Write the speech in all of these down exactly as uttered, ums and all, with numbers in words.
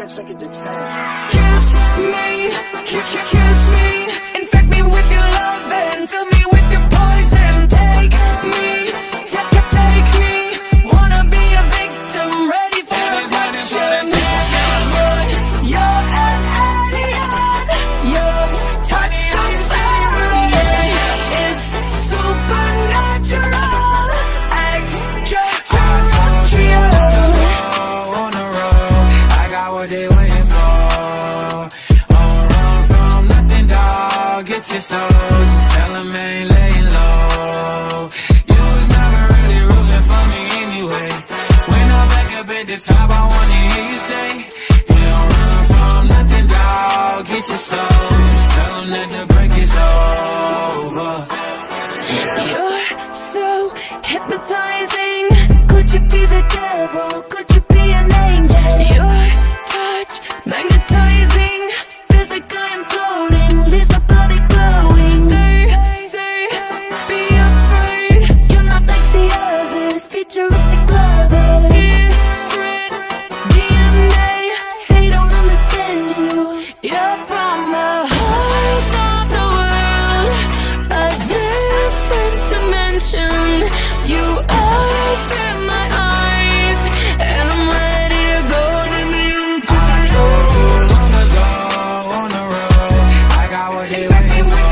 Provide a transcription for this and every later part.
That's like a good sign. Kiss me, kiss, kiss me, infect me with your love and fill me with your poison. Take me, t- t- take me, wanna be a victim, ready for affection. You're, you're an alien, your touch so savage, it's supernatural, extraterrestrial. On the road, I got what they waiting for. On run from nothing, dog. Get your soul, just tell them ain't laying low. You was never really rooting for me anyway. When I'm back up at the top, I wanna hear you say, you don't run from nothing, dog. Get your soul, just tell them that the break is over. You're so hypnotizing. Could you be the devil? Could you be an angel? Your touch magnetizing, physically imploding, leaves my body glowing. They say, be afraid. You're not like the others, futuristic lovers. Different D N A, they don't understand you. You're from a whole other world, a different dimension. You open my eyes, and I'm ready to go to me into I told you long ago on the road, I got what they waiting for.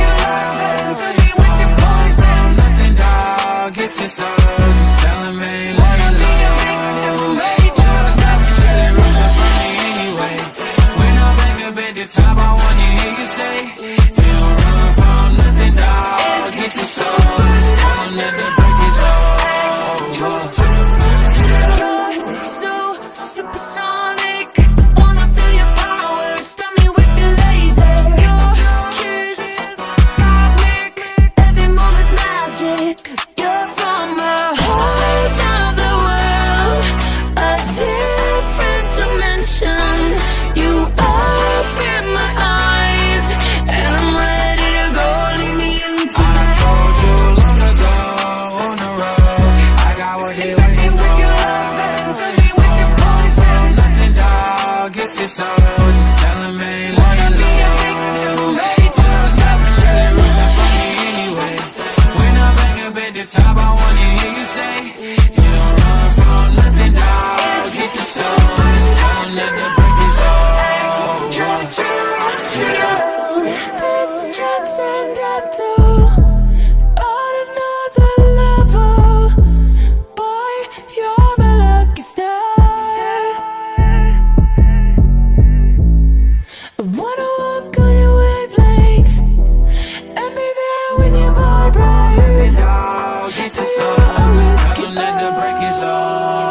Nothing, dog. Get your soul, just tell them ain't laying low. You was never really rooting for me anyway. When I'm back up at the top, I wanna hear you say, you don't run from nothing, dog. Get your soul, just tell them that the break is over. so supersonic. Wanna feel your power, stun me with your laser. Your kiss is cosmic, every move is magic. You're from a whole other world, a different dimension. You open my eyes, and I'm ready to go. Lead me into I told you long ago on the road, I got what they waiting for. Nothing, dog. Get your soul, just tell them ain't laying low. You was never really rooting for me anyway. When I'm back up at the top, I wanna hear you say, you don't run from nothing, dog. Get your soul, just tell them that the break is over. This is transcendental, on another level. Boy, you're my lucky star. I wanna walk on your wavelength and be there when you vibrate. Dog, get your soul, just tell them that the break is over.